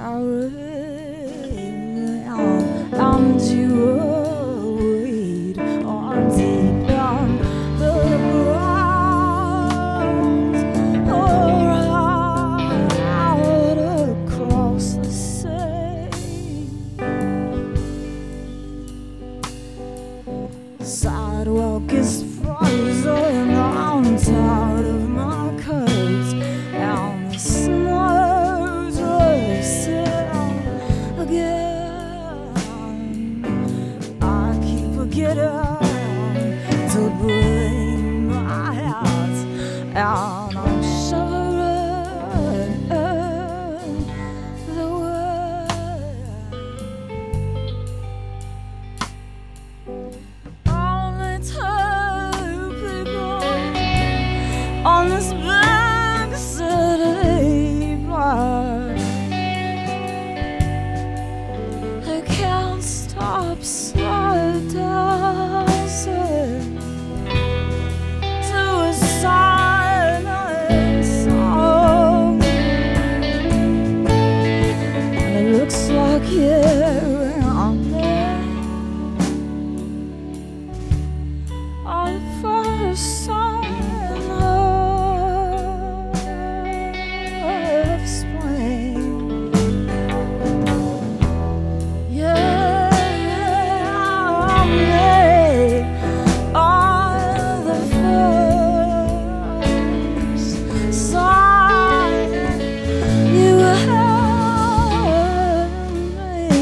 I'm too worried on deep down the grounds, or out across the sea. Sidewalk is frozen, I'm tired of my coats, and the snow's racing again. I keep forgetting to bring my hat, and I'm shivering the way. On this big city block, I can't stop slow dancing to a silent song, and it looks like you and me are the first song of spring. Yeah, we are the first sign you had me.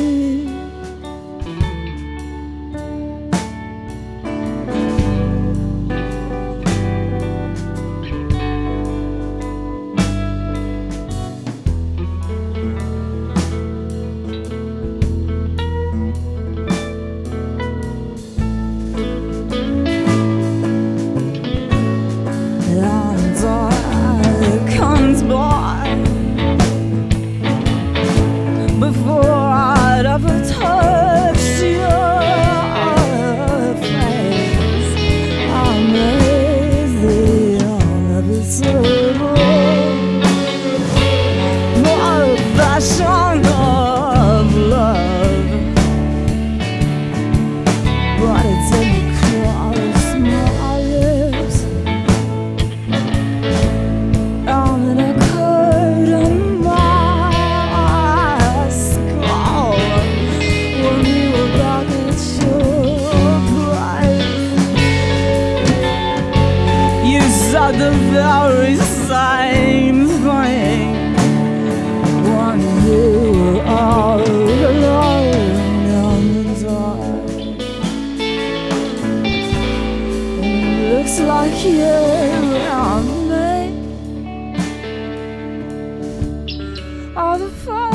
Comes by before I'd ever touched your face. I'm lazy, unevitable, more fashion of love, but it didn't cross my lips. And it occurred in my skull when you were back at your place. You said the very same thing when you were all alone in the dark. And it looks like you and me are the